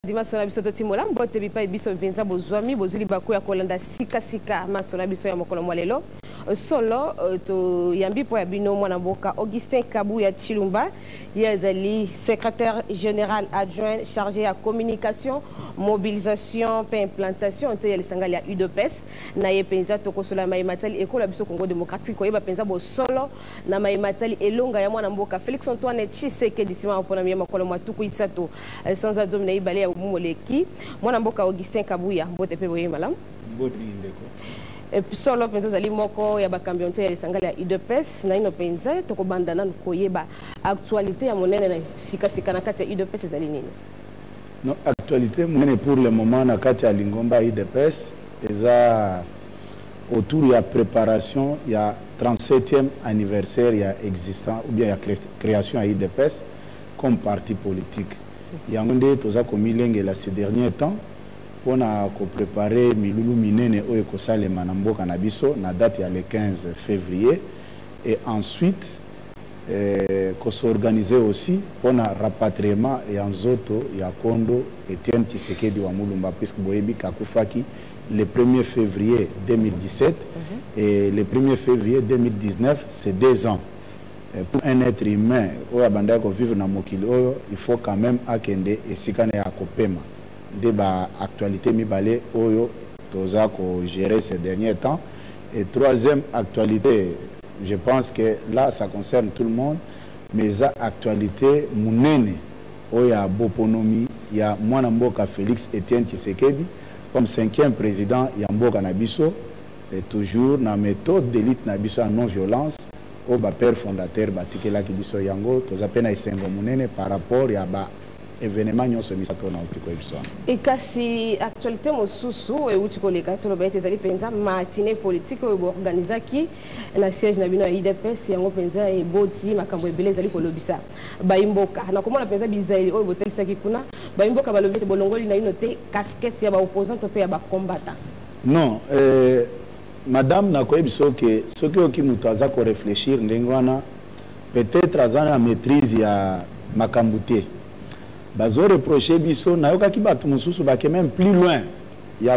dimanche na biso totimola mbote bipa biso mpenza bozwami bozuli bako ya kolanda sika masona biso ya mokolo mwalelo solo to yambi po ya bino mwana mboka Augustin Kabuya Chilumba yazali secrétaire général adjoint chargé à communication mobilisation et implantation te yali sangali ya UDPS na ye penza tokosola maimatali ekola biso Congo démocratique ko yeba penza bo solo na maimatali elonga ya mwana mboka Félix Antoine Tshisekedi sima pona miya makolo matuku isato sans azom na ibale ya umoleki mwana mboka Augustin Kabuya mbote pe boye malam mbote ndeko et puis solo penzo zali moko ya bakambionte ya sangali ya UDPS na ino penza tokobandana koyeba actualité ya monene na sika na kati ya UDPS zali nini. Non, actualité monene pour le moment na kati ya Lingomba UDPS eza autour ya préparation ya 37e anniversaire ya existant ou bien ya création ya UDPS comme parti politique. Yango nde toza komilenge la ces derniers temps pour préparer milulu minene oyo kosalema na mboka na biso na date ya le 15 février et ensuite qu'on s'organise aussi pour le rapatriement et en zoto ya Kondo Etienne Tshisekedi wa Mulumba puisque Boyebi Kakufaki le 1er février 2017 et le 1er février 2019 c'est 2 ans. Pour un être humain oyo banda ko vivre na mokili oyo il faut quand même akende esikane ya kopema débat actualité mibale oyo toza ko gérer ces derniers temps. Et troisième actualité, je pense que là ça concerne tout le monde, mais ça actualité munene oya boponomi ya mwana mboka Félix Etienne Tshisekedi comme 5e président ya mboka na biso et toujours na méthode d'élite na biso en non violence au ba père fondateur batikela ki biso yango toza pena isengo munene par rapport ya ba événement nyonso misato na utiko ebiswana. Et kasi actualité mosusu e utiko leka to ba ezali penza matinée politique o organisaki na siège na bino ya UDPS yango penza e boti makambo ebele ezali kolobisa baimboka na komona penza bizaeli o botelisaki kuna baimboka balobete bolongoli na ino te casquette ya ba opposant pe ya ba combattant. Non, madame na koyebiso ke soki oki mutu aza ko réfléchir ndengwana peut-être azana maîtrise ya makambute bazo reprocher biso na yoka ki batu mususu ba même plus loin ya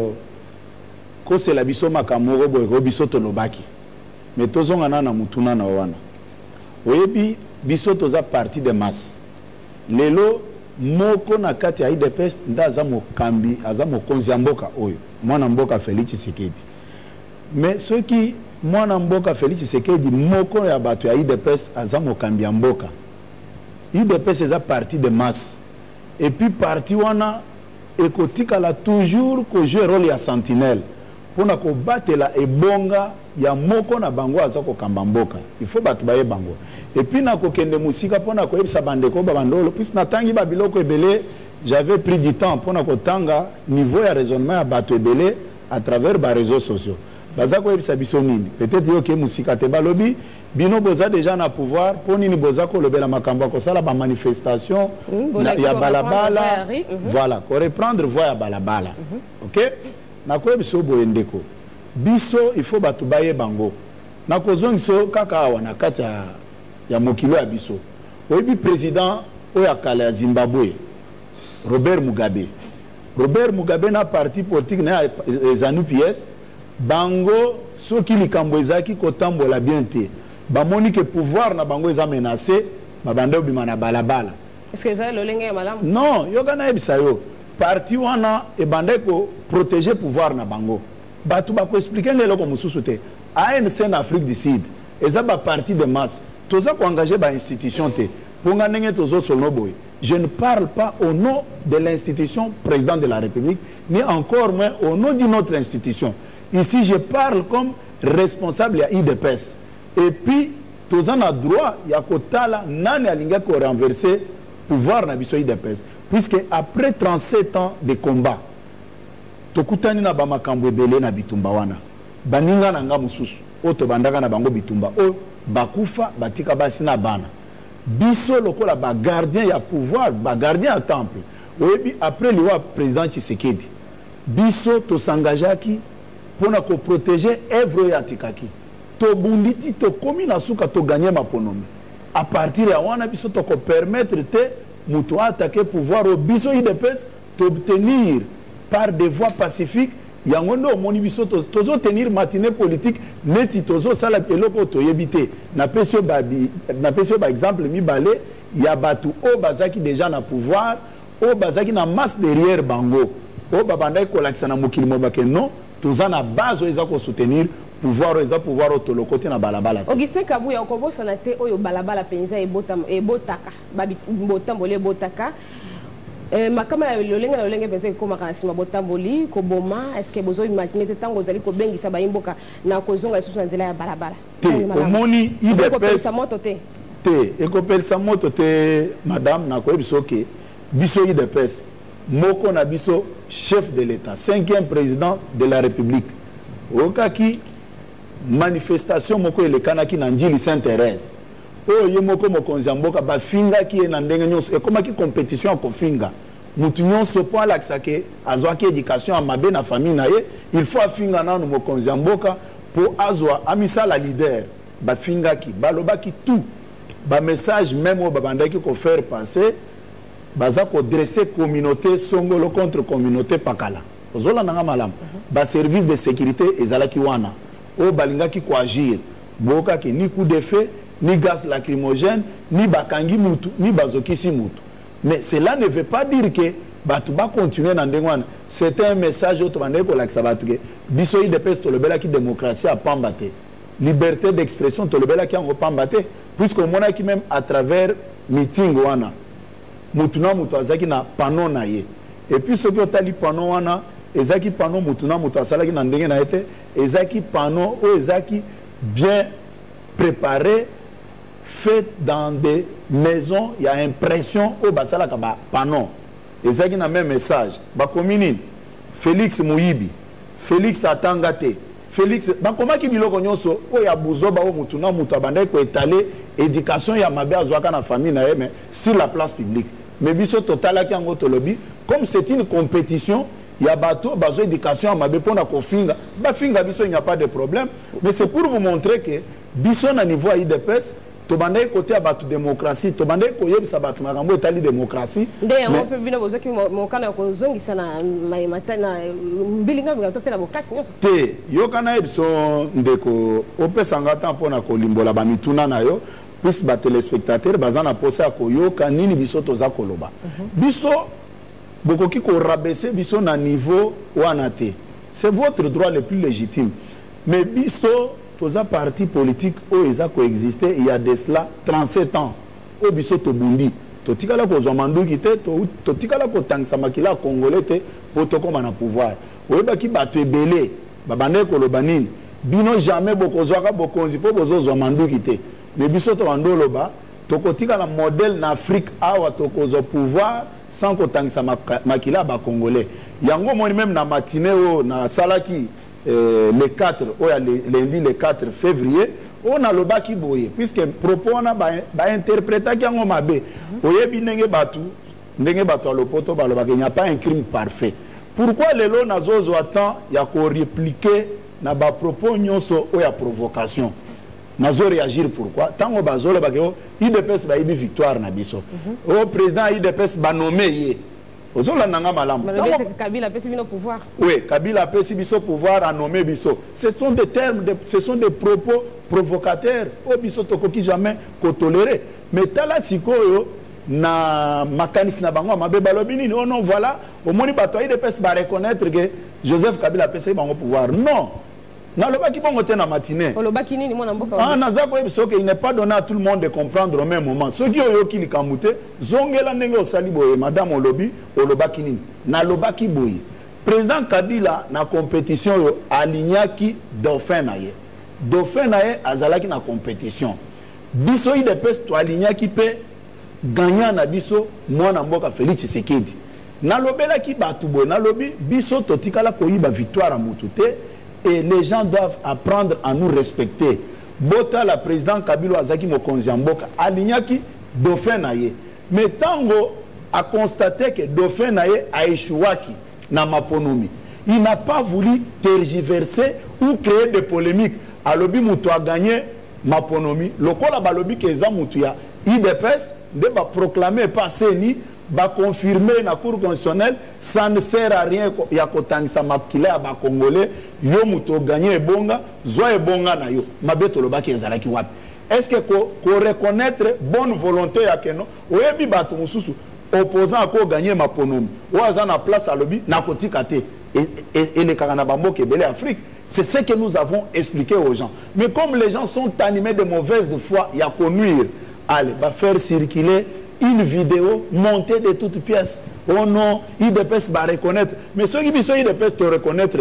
ko c'est la biso makamoro boy biso to lobaki mais tozonga na mutuna na wana oyebi biso toza parti de masse lelo moko na kati ya UDPS ndaza mokambi aza mokonzi ya mboka oyo mwana mboka Félix Tshisekedi mais ceux qui mwana mboka Félix Tshisekedi moko ya bato ya UDPS aza mokambi ya mboka UDPS est parti de masse et puis parti wana ekotika la toujours ko jouer rôle ya sentinelle pour na ko battre la ebonga ya moko na bango aza ko kamba mboka il faut battre baye bango et puis na ko kende musika pour na ko yebisa bandeko ba bandolo puis na tangi ba biloko ebele j'avais pris du temps pour na ko tanga niveau ya raisonnement ya bato ebele à travers ba réseaux sociaux baza ko yebisa biso nini peut-être yo ke musika te balobi bino boza déjà na pouvoir pour nini boza ko lobela makambo ko sala ba manifestation ya balabala voilà ko reprendre voie ya balabala OK na ko biso boyendeko biso il faut batu baye bango na ko zongiso kaka awa na kati ya mokilo ya biso oyebi président oya kala ya Zimbabwe Robert Mugabe na parti politique na ZANU-PF bango soki likambo ezaki kotambola bien te bamoni que pouvoir na bango eza menacé babande obima na balabala. Est-ce que ça lolenge ya malamu? Non, yoga na ebisa yo parti wana e bande ko protéger pouvoir na bango batu ba ko expliquer lelo ko mususu te ANC en Afrique du Sud eza ba parti de masse toza ko engager ba institution te ponga ndenge tozo solo boy. Je ne parle pas au nom de l'institution président de la République ni encore moins au nom d'une autre institution. Ici je parle comme responsable à UDPS. Et puis, tous en a droit, il y a kotala, nani alinga ko renverser pouvoir na biso UDPS. Puisque après 37 ans de combat, tokutani na ba makambo ebele na bitumba wana. Baninga na nga mususu, oto bandaka na bango bitumba, o bakufa batika basi na bana. Biso lokola ba gardien ya pouvoir, ba gardien ya temple. Oyebi après le président Tshisekedi, biso to s'engageaki pour na ko protéger œuvre ya tikaki. To bunditi to komi na suka to gagner maponomi à partir ya wana biso to ko permettre te mutu attaquer pouvoir au biso UDPS d'obtenir par des voies pacifiques yango ndo omoni biso tozotenir matinée politique neti tozosala eloko toyebi te. Napesi yo exemple mibale ya bato oyo bazalaki déjà na pouvoir oyo bazalaki na masse derrière bango oyo babandaki kolakisa na mokili mobake non toza na base oyo eza kosoutenir pouvoir eza pouvoir oyo toloko te na balabala te. Augustin Kabuya okobosana te oyo balabala penza ebotaka botamboli ebotaka makama ya lolenge na lolenge penza ekomaka na nsima botamboli koboma est ce que bozo imaginer te ntango ozali kobengisa bayimboka na kozonga lisusu na nzela ya balabala te omoni idps moto te te ekopelisa moto te madame nakoyebi biso ke biso idps moko na biso chef de l'état 5e président de la république okaki manifestation moko elekanaki na njili Sainte-Thérèse oyo ye moko mokonzi ya mboka bafingaki ye na ndenge nyonso ekomaki compétition ya kofinga mutu nyonso mpo alakisa ke azwaki éducation ya mabe na famille na ye il faut afinga nanu mokonzi ya mboka mpo azwa amisala leader bafingaki balobaki tout bamessage même oyo babandaki kofaire passer baza kodresser communauté songolo contre communauté pakala ozolanda nga malamu baservice de sécurité ezalaki wana oyo balingaki koagir bokaki ni coup de feu ni gaz lacrymogène ni bakangi mutu ni bazokisi mutu mais cela ne veut pas dire que batu ba continuer na ndenge wana. C'est un message autre bandeko kolakisa batu ke biso idps tolobelaki démocratie à pamba te liberté d'expression tolobelaki yango pamba te puisque omonaki même à travers meeting wana mutu na mutu azaki na panneau na ye et puis soki otali panneau wana ezaki panneau mutu na mutu asalaki na ndenge na ye te ezaki panneau oyo ezaki bien préparé fait dans des maisons, il y a impression au basalaka ba panneau. Et ça qui n'a même message. Ba commune Félix Mouyibi, Félix Atangate, Félix ba comment ki biloko nyonso o ya buzoba o mutuna mutu abandai ko étaler éducation ya mabe azwaka na famille na mais sur la place publique. Mais biso totala ki ango tolobi comme c'est une compétition il y a bateau bazo éducation à mabe pona ko finga ba finga biso il n'y a pas de problème mais c'est pour vous montrer que biso na niveau IDPS tobandai côté abatu démocratie tobandai ko yebisa batu makambo etali démocratie nde yango pe bino bozoki mokana ko zongisa na maimata na mbilinga ngato pe na bokasi nyonso te yokana yebiso ndeko opesanga temps pona ko limbola ba mituna na yo puis ba téléspectateurs bazana posa ko yoka nini biso toza koloba biso bokoki ko rabaisser biso na niveau wana te c'est votre droit le plus légitime mais biso toza parti politique o eza coexister il y a de cela 37 ans o biso tobundi totikala kozwa manduki te totikala kotangisa makila congolais te po tokoma na pouvoir oyebaki bato ebele babandaki koloba nini bino jamais bokozwaka bokonzi po bozozwa manduki te mais biso tobanda oloba tokotikala modèle na Afrique awa tokozwa pouvoir sans kotangisa makila ba congolais yango moni même na matinée o na salaki le 4 lundi le 4 février on a le baki boye puisque propos on ba interpréter ki yango mabe oyebi ndenge batu a lopoto ba il n'y a pas un crime parfait pourquoi lelo nazozo attend ya ko répliquer na ba propos nyonso o ya provocation nazo réagir pourquoi tango bazolo ba ke IDPS ba ibi victoire na biso au président IDPS ba nommé ye ozola nanga malamu Kabila pesi bino pouvoir oui Kabila pesi biso pouvoir à nommer biso ce sont des termes ce sont des propos provocateurs o biso tokoki jamais ko tolérer mais tala sikoyo na makanisi na bango mabe balobi nini oh non voilà au moni bato IDPS ba reconnaître que Joseph Kabila pesi bango pouvoir non na lobaki bongo te na matinée olobaki nini mwana mboka ah naza ko biso que il n'est pas donné à tout le monde de comprendre au même moment ceux qui oyoki likamute zongela ndenge osali boye madame olobi olobaki nini na lobaki boye président Kabila na compétition yo alignaki dauphin na ye azalaki na compétition biso IDPS to alignaki pe gagnant na biso mwana mboka Félix Tshisekedi na lobelaki batu boye na lobi biso totikala koyiba victoire à mutute et les gens doivent apprendre à nous respecter. Bota la président Kabila Azaki mokonzi ya mboka alignaki dauphin na ye. Mais tango a constaté que dauphin na ye a échouaki na maponomi. Il n'a pas voulu tergiverser ou créer des polémiques. Alobi mutu a gagné maponomi. Lokola balobi ke za mutu ya IDPS de ba proclamer pas seni va confirmer la Cour constitutionnelle, ça ne sert à rien. Il y a kotangisa makile à ba Congolais, yo muto gagner bonga, zoe bonga na yo. Mabeto lo ba ki ezalaki wapi. Est-ce que ko reconnaître bonne volonté ya keno, oyebi bato mususu opposant à ko gagner ma ponomi. Oaza na place à lobby na kotika te. Et les Karanabambo qui est belé Afrique. C'est ce que nous avons expliqué aux gens. Mais comme les gens sont animés de mauvaise foi, il y a qu'à nuire. Allez, va faire circuler une vidéo montée de toutes pièces. Oh non, IDPS va reconnaître. Mais ceux qui sont IDPS te reconnaître,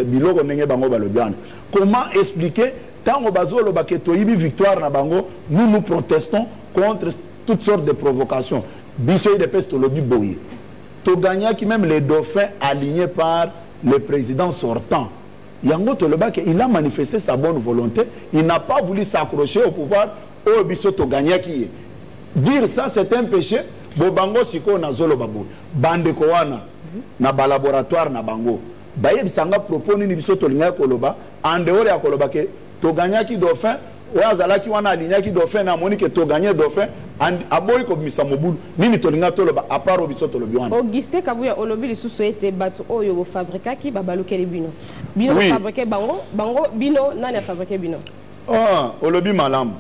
comment expliquer tant au bazo le baketo ibi victoire na bango, nous protestons contre toutes sortes de provocations. Biso IDPS to lobi boye. To gagna qui même les dauphins alignés par le président sortant. Yango Tolobak, il a manifesté sa bonne volonté. Il n'a pas voulu s'accrocher au pouvoir. Oh, biso to gagna qui est. Dire ça, c'est un péché. Bobango siko na zolo babo. Bande kowana na laboratoire na bango. Baye bisanga propose ni biso to linga koloba. En dehors ya koloba ke to gagna qui dauphin. Oazala ki wana alinya ki dauphin na moni ke to gagna dauphin. Aboy ko misa mobulu. Nini to linga toloba à part biso to lobi wana. Auguste Kabuya olobi lisusu ete batu oyo bo fabrika ki babaluke les bino. Bino oui. Fabriqué bango, bango bino nani a fabriqué bino. Ah, olobi malam.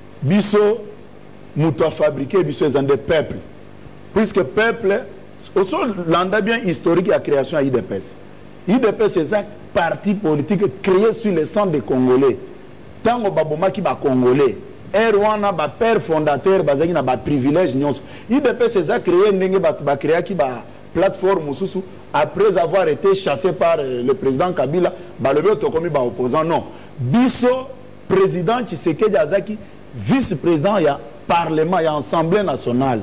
Biso muto a fabriqué biso les des peuples. Puisque peuple aussi l'anda bien historique à création à IDPS. IDPS c'est un parti politique créé sur le sang des Congolais. Tant que baboma qui ba Congolais. Erwana ba père fondateur bazaki na ba privilège nyonso. IDPS c'est ça créé ndenge ba créé qui ba plateforme mususu après avoir été chassé par le président Kabila balobi otokomi ba opposant non. Biso président Tshisekedi Azaki vice-président ya parlement ya assemblée nationale.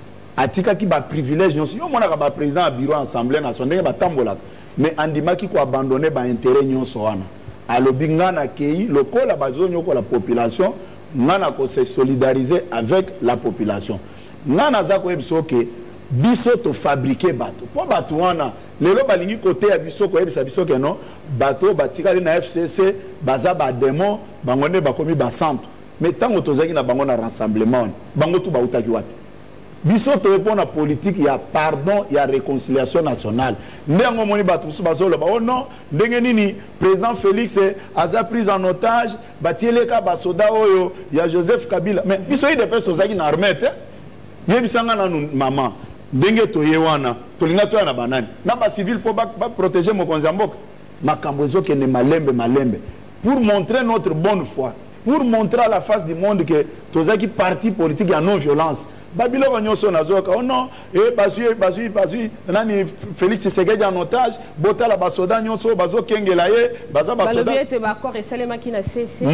Atika ki ba privilège nyonso yo mona ka ba président bureau assemblée nationale ba tambola mais andimaki ko abandonner ba intérêt nyonso wana. Alobi ngana kei lokola bazo nyoko la population ngana ko se solidariser avec la population. Ngana za ko ebiso ke biso to fabriquer bateau. Po bateau wana lelo balingi côté ya biso ko ebisa biso ke non bateau batikali na FCC baza ba démon bangone bakomi ba centre. Mais tant tozaki na bango na rassemblement bango tu ba utaki wapi. Biso to répond à politique il y a pardon il y a réconciliation nationale. Ndengo moni bateau su bazolo ba oh non ndenge nini président Félix aza pris en otage batieleka basoda oyo ya Joseph Kabila mais biso ide pesa tozaki na armée te. Yebisanga na maman ndenge toye wana tolinga toya na banani na ba civil pour protéger mon konzamboka makambo ezoke ne malembe pour montrer notre bonne foi pour montrer à la face du monde que tozaki parti politique ya non violence babiloko nyonso nazoka oh non et bazui nani Félix Tshisekedi en otage botala basoda nyonso bazokengela ye baza basoda balobi ete ba accord esalema ki na CC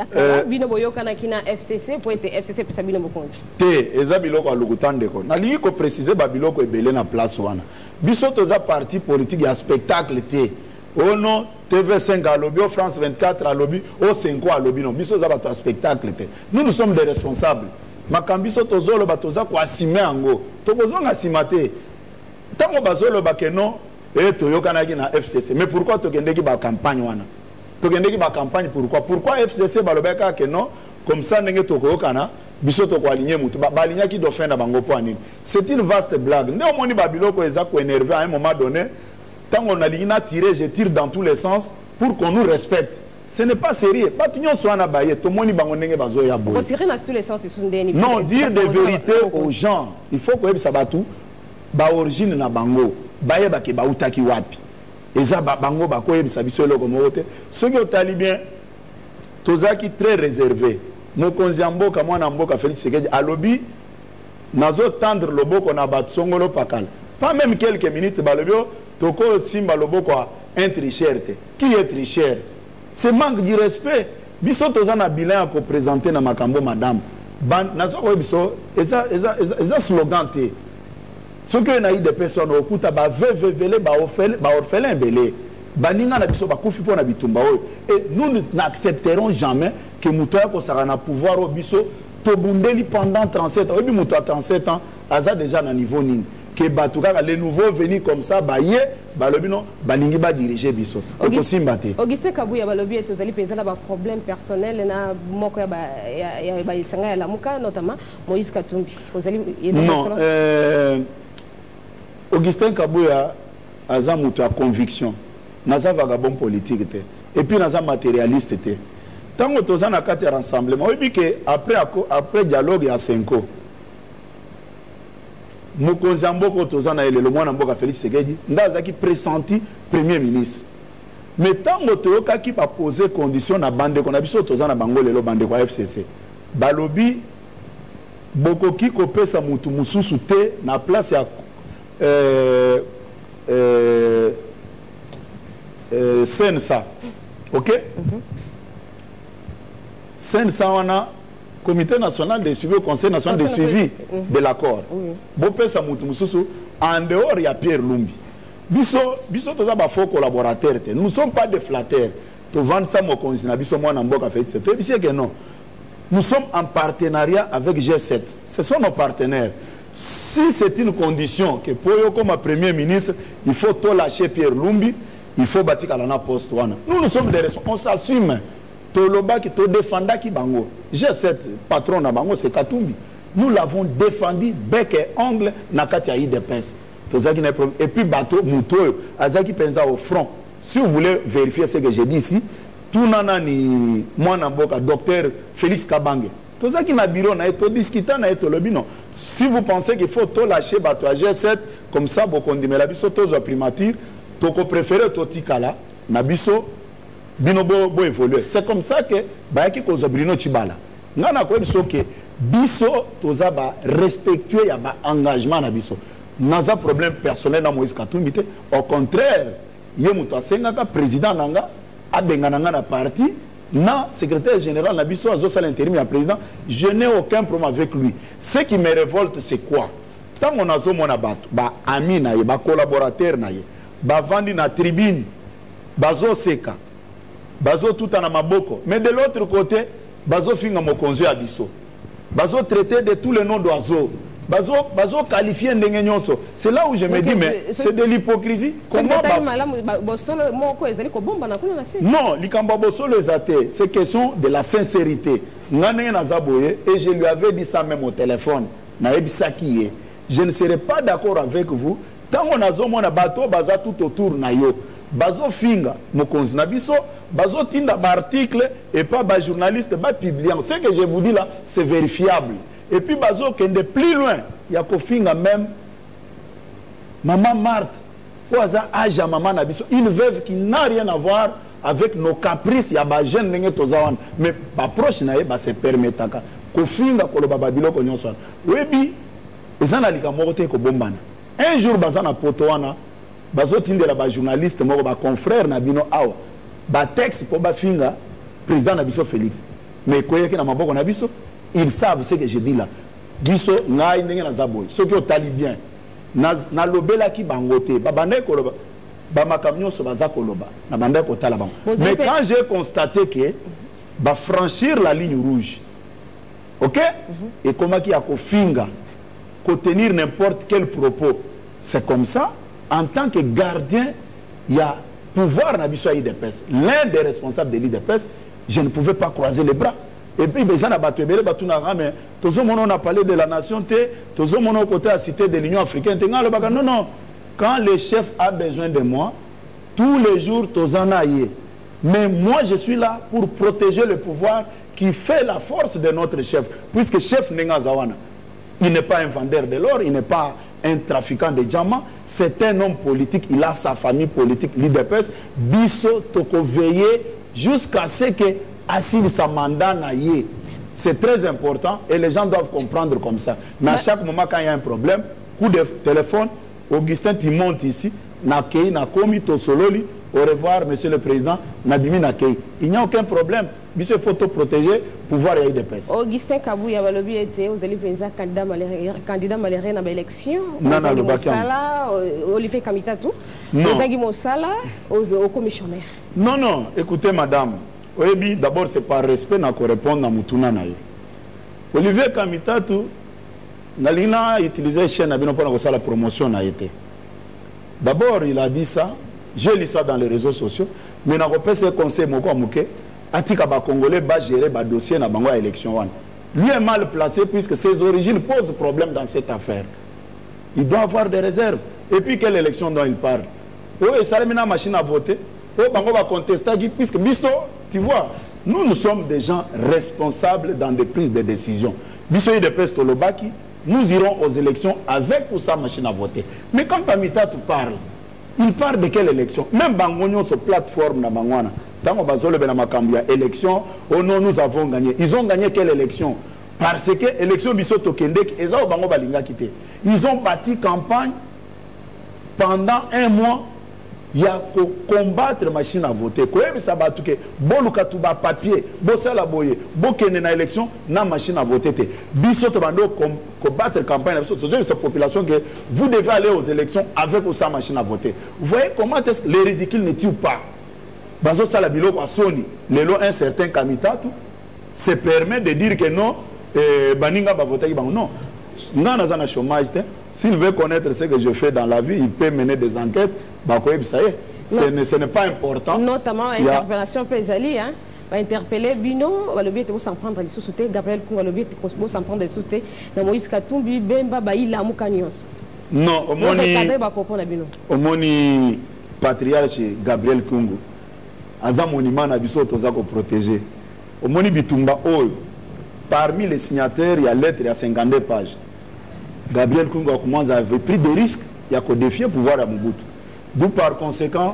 bino boyoka na ki na FCC pour ete FCC pesa bino bokonzi te eza biloko alukutande ko nalingi ko préciser babiloko ebele na place wana biso toza parti politique ya spectacle te oh non TV5 à lobby, France 24 à lobby, au 5 à lobby, non. Biso za bato spectacle te. Nous sommes des responsables. Makambiso tozolo batoza ko asime ango. Tokozonga simate. Tango bazolo bakeno et toyoka na na FCC. Mais pourquoi tokendeki ba campagne wana? Tokendeki ba campagne pourquoi FCC balobeka que non comme ça ndenge tokoyoka na biso toko aligner mutu ba aligner ki dauphin na bango po anini. C'est une vaste blague. Ndé omoni babiloko eza ko énerver à un moment donné. Tant qu'on a ligné tiré, je tire dans tous les sens pour qu'on nous respecte. Ce n'est pas sérieux. Pas tout le monde soit en abayé. Tout le monde est bazoya boy. Tirer dans tous les sens, non, dire des vérités aux gens. Il faut que ça batou. Ba origine na bango. Baye ba ke ba utaki wapi. Eza ba bango ba ko yebisa biso loko mote. Ceux qui ont talibien tozaki très réservé. Mo konziambo ka mwana mboka Félix Tshisekedi alobi nazo tendre loboko na batsongolo pakal. Pas même quelques minutes balobio toko simba loboko un tricheur. Qui est tricheur? C'est manque de respect. Biso tozana bilan à présenter na makambo madame. Ban nazo ko biso eza slogan te. Ce que na des personnes okuta ba vevele ba orphelin belé. Baninga na biso ba kufi po na bitumba oyo. Et nous n'accepterons jamais que mutoya ko sarana pouvoir au biso to bundeli pendant 37 ans. Obi muto a 37 ans aza déjà na niveau nini. Que Batouka, les nouveaux venus comme ça, baye, balobino, balingi ba diriger biso. Auguste Kabuya balobi et ozali pesa ba problème personnel na moko ya ba isanga ya lamuka notamment Moïse Katumbi. Ozali non, Augustin Kabouya a mutu à conviction. Naza vagabond politique. Et puis naza matérialiste. Tant que tu as un rassemblement, oui, que après dialogue, il y a 5 ans. Mokonzambo tozana ele le mwana mboka Félix Tshisekedi ndaza ki pressenti premier ministre mais tant motoyoka ki pa poser condition na bande ko na biso tozana bango lelo bande ko FCC balobi bokoki kopesa mutu mususu te na place ya sensa OK sensa wana Comité national de suivi, Conseil national de suivi de l'accord. Bopé sa mutu mususu en dehors il y a Pierre Lumbi. Biso toza ba faux collaborateurs. Nous ne sommes pas des flatteurs. To vendre ça mon conseil na biso moi na mboka fait c'est que non. Nous sommes en partenariat avec G7. Ce sont nos partenaires. Si c'est une condition que pour yo comme premier ministre, il faut tout lâcher Pierre Lumbi, il faut bâtir la poste wana. Nous sommes des responsables, on s'assume. Toloba qui te défenda qui bango. J'ai cette patron na bango c'est Katumbi. Nous l'avons défendu bec et ongle na katia IDPS. Et puis bateau muto azaki penza au front. Si vous voulez vérifier ce que j'ai dit ici, tout nana ni mwana mboka docteur Félix Kabange. Tout ça qui na bureau na eto discuter na eto lobby non. Si vous pensez qu'il faut tout lâcher bateau à G7 comme ça bokondimela biso tozo primature, toko préféré totikala na biso bino bo évoluer. C'est comme ça que bayaki kozo Bruno Tshibala. Ngana ko biso ke biso toza ba respectuer ya ba engagement na biso. Naza problème personnel na Moïse Katumbi te. Au contraire, ye muto asengaka président nanga abengana na parti na secrétaire général na biso azo sala intérim ya président, je n'ai aucun problème avec lui. Ce qui me révolte c'est quoi? Tant on azo mona bato ba ami na ye ba collaborateur na ye ba vandi na tribune bazo seka bazo tout en maboko, mais de l'autre côté bazo finga mokonzo ya biso bazo traiter de tous les noms d'oiseaux bazo qualifier ndenge nyonso. C'est là où je me dis mais c'est de l'hypocrisie. Comment non likambo bosolo ezate, c'est question de la sincérité. Ngane na zaboye et je lui avais dit ça même au téléphone na ebisaki ye, je ne serai pas d'accord avec vous tant on azo mona bato baza tout autour na yo bazo finga mokonzi na biso bazo tinda ba article et pas ba journaliste ba publier. Ce que je vous dis là c'est vérifiable. Et puis bazo kende plus loin ya ko finga même maman Marthe oza âge maman na biso, une veuve qui n'a rien à voir avec nos caprices ya ba jeune ndenge tozawan, mais ba proche na ye ba se permetaka ko finga ko lo baba biloko nyonso webi ezana likambo te ko bombana. Un jour bazana poto wana bazo tindela ba journaliste moko ba confrère na bino awa ba texte pour ba finga président na biso Félix, mais koyeki na maboko na biso. Ils savent ce que je dis là. Biso ngai ndenge na zaboy soki otali bien na lobela ki bangote ba bande koloba ba makamnyo so baza koloba na bande ko tala bango. Mais quand j'ai constaté que ba franchir la ligne rouge, OK, et comment qui a ko finga ko tenir n'importe quel propos, c'est comme ça en tant que gardien il y a pouvoir na biso IDPS, l'un des responsables de l'IDPS, je ne pouvais pas croiser les bras. Et puis, on a parlé de la nation, on a côté à cité de l'Union africaine. Non, non. Quand le chef a besoin de moi, tous les jours, mais moi, je suis là pour protéger le pouvoir qui fait la force de notre chef. Puisque chef Nenga Zawana, il n'est pas un vendeur de l'or, il n'est pas un trafiquant de diamants, c'est un homme politique, il a sa famille politique, l'IDPS. Bisso toko veiller jusqu'à ce que Assis sa mandat naïe. C'est très important et les gens doivent comprendre comme ça. Mais à chaque moment quand il y a un problème, coup de téléphone, Augustin tu montes ici, Nakei, Nakomi, Tosololi, au revoir monsieur le président, Nabimi Nakei. Il n'y a aucun problème. Il faut te protéger, pouvoir y IDPS. Augustin Kabouya Balobi était aux élections candidat malheureux dans l'élection. Nana Mosala, Olivier Kamitatou, aux Mosala, aux commissionnaires. Non, non, écoutez madame. Oui, d'abord, c'est par respect qu'on répond à Moutouna. Olivier Kamitatou, Nalina utilisé la chaîne pour la promotion. D'abord, il a dit ça, j'ai lu ça dans les réseaux sociaux, mais il a repris ce conseil, Atika Congolais va gérer le dossier dans l'élection. Lui est mal placé puisque ses origines posent problème dans cette affaire. Il doit avoir des réserves. Et puis quelle élection dont il parle? Oh, et ça la machine à voter. Oh, on va contester, puisque Bisso, tu vois, nous sommes des gens responsables dans des prises de décision. Bisso et de Pesto Lobaki, nous irons aux élections avec ou sans machine à voter. Mais quand Tamita te parle, il parle de quelle élection? Même Bangonio sur plateforme na Bangwana. Tant qu'on va sur le élection, oh non, nous avons gagné. Ils ont gagné quelle élection? Parce que l'élection Bisso Tokendek, ils ont bâti campagne pendant un mois. Il y a combattre la machine à voter. Ça va tout que bolukatuba papier, bossala boye, bokene na élection, na machine à voter. Bisso Tobando combattre campagne. Cette population que vous devez aller aux élections avec ou sans machine à voter. Vous voyez comment est-ce que les ridicules ne tuent pas? Bazo Salabilo à Sony, un certain Kamitatou se permet de dire que non, Baninga va voter. Non, non, chômage. S'il veut connaître ce que je fais dans la vie, il peut mener des enquêtes. Ça y est, ce n'est pas important. Notamment l'interpellation Pézali, hein, va interpeller Bino, va le bien s'en prendre les sous-soutés, Gabriel Kunga le bien s'en prendre les sous-soutés, dans Moïse Katumbi, Bemba, Baïla, Moukanios. Non, au moni patriarche Gabriel Kungu, Aza monument na biso tozako protégé. Au moni Bitumba Oyo, parmi les signataires, il y a lettre, il y a 52 pages. Gabriel Kungu avait pris des risques, il y a qu'au défier le pouvoir à Mobutu. D'où par conséquent,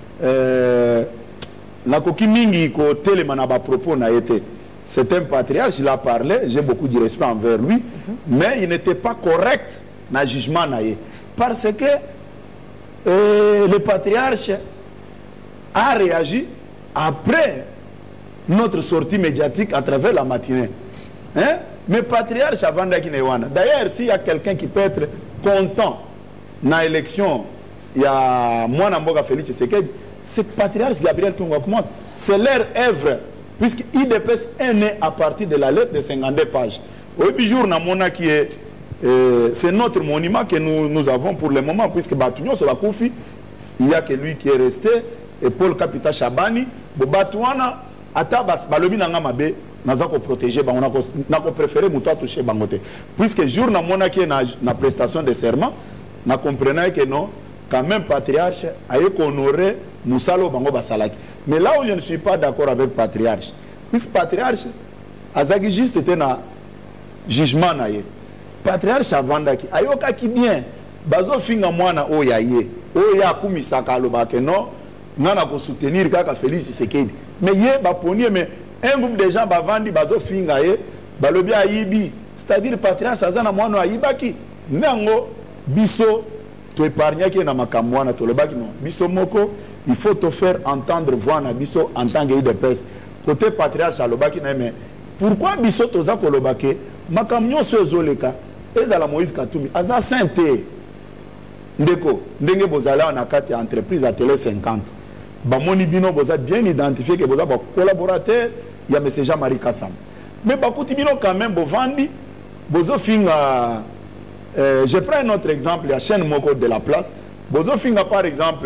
la coquille mingi côté les manaba propos n'a été. C'est un patriarche, il a parlé, j'ai beaucoup de respect envers lui, mais il n'était pas correct dans le jugement naïe. Parce que le patriarche a réagi après notre sortie médiatique à travers la matinée. Hein? Mais patriarche avant d'Akinewana. D'ailleurs, s'il y a quelqu'un qui peut être content dans l'élection, il y a moi, Namboga Félix Tshisekedi, c'est patriarche Gabriel Kunga commence. C'est leur œuvre, puisqu'il dépêche un né à partir de la lettre de 52 pages. Au jour, qui est, c'est notre monument que nous avons pour le moment, puisque Batouignon, c'est la Koufi, il n'y a que lui qui est resté, et Paul Kapita Chabani, Batouana, Atabas, Balobi Nangamabe, nous avons protégé, nous avons préféré nous toucher Bangote. Puisque jour, qui est na prestation de serment, nous comprenons que non. Quand même patriarche a honoré Moussalo Bango Basalaki. Mais là où je ne suis pas d'accord avec patriarche, puisque patriarche Azagi juste était dans jugement naïe. Patriarche Avandaki ayoka qui bien bazo finga mwana oyaye oya kumisaka lobake non nana ko soutenir kaka Félix Tshisekedi. Mais yé baponier mais un groupe de gens bavandi bazo finga ye balobi ayibi, c'est-à-dire patriarche azana mwana ayibaki nango biso tu épargnes qui est dans ma camouana, tu le bas non. Biso moko, il faut te faire entendre voix na biso en tant que de presse. Côté patriarche à l'obaki mais pourquoi biso toza ko lobake ma camion se zoleka ezala Moïse Katumbi aza sainté ndeko ndenge bozala na kati entreprise à télé 50 ba moni bino boza bien identifié que boza ba collaborateur il y a monsieur Jean-Marie Kassam mais ba kuti bino quand même bovandi bozo finga. Je prends un autre exemple, la chaîne Moko de la place. Bozo Finga, par exemple,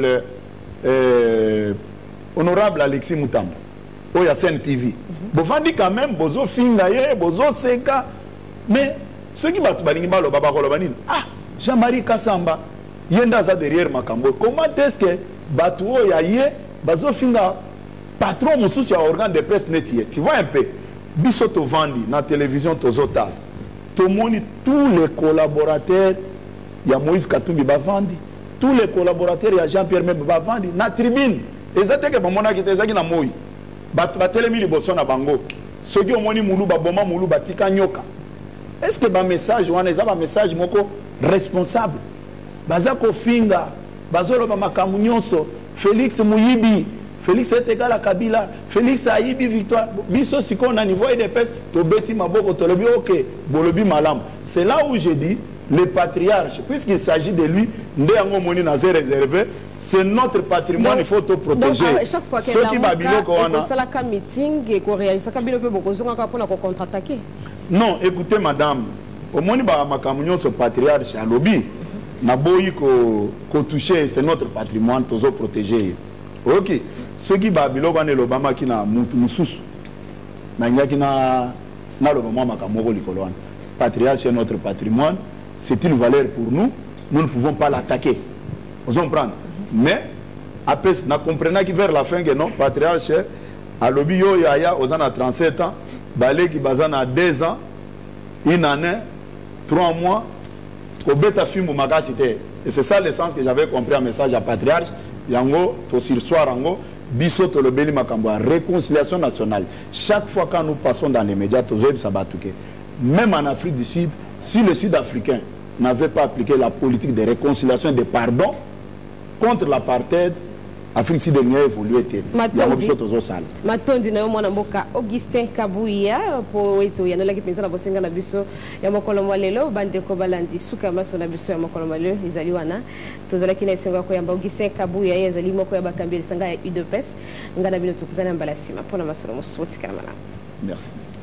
honorable Alexis Moutamba, au Yassen TV. Bovandi quand même, Bozo Finga, Bozo Seka. Mais ceux qui battent Balingiba, le Baba Kolobanin, ah, Jean-Marie Kassamba, Yendaza derrière Makambo. Comment est-ce que Batouo Yaye, Bozo Finga, patron Moussous, il y a organe de presse netier. Tu vois un peu, Bissoto Vandi, dans la télévision Tozotal. Tout le monde, tous les collaborateurs, il y a Moïse Katumbi Bavandi, tous les collaborateurs, il y a Jean-Pierre Membe Bavandi, na tribune. Et ça, c'est que Bamona qui était na Moïse. Batelemi li bosso na bango. Ceux qui ont moni moulou baboma moulou batika nyoka. Est-ce que ba message wana eza ba message moko responsable? Bazako finga, bazolo ba makamu nyonso, Félix Muyibi. Félix est égal à Kabila. Félix a eu victoire. Biso si on a niveau de pèse, to beti maboko to lobi ok, bolobi malam. C'est là où je dis le patriarche, puisqu'il s'agit de lui, ndeango moni na zé réservé, c'est notre patrimoine, il faut te protéger. Donc, chaque fois que la meeting et qu'on réalise Kabila peut beaucoup pour contre-attaquer. Non, écoutez madame, au moni ba makamunyo ce patriarche à lobby, na boyi ko toucher, c'est notre patrimoine, toujours protéger. Ok. Ceux qui Babylone et l'Obama qui n'a moussous, n'a qui n'a l'Obama makamoko likolone. Patriarche est notre patrimoine, c'est une valeur pour nous, nous ne pouvons pas l'attaquer. Vous comprenez? Mais après, nous comprenons que vers la fin, que non, patriarche, à l'objet, il y a 37 ans, balé qui bazan à 2 ans, 1 année, 3 mois, au bêta film ou cité. Et c'est ça l'essence que j'avais compris un message à patriarche. Yango, to sur soir, yango, biso to le beli makamboa, réconciliation nationale. Chaque fois que nous passons dans les médias, même en Afrique du Sud, si le Sud-Africain n'avait pas appliqué la politique de réconciliation et de pardon contre l'apartheid, Afrique Sud a évolué. Matondi na yo mwana mboka Augustin Kabuya po wetu ya nalaki penza na bosenga na biso ya mokolo mwalelo bande ko balandi suka maso na biso ya mokolo mwalelo izali wana tozalaki na esengo ko yamba Augustin Kabuya yazali moko ya bakambi sanga ya UDPS ngana bino tukutana mbala sima pona masolo musu wotikana mala. Merci.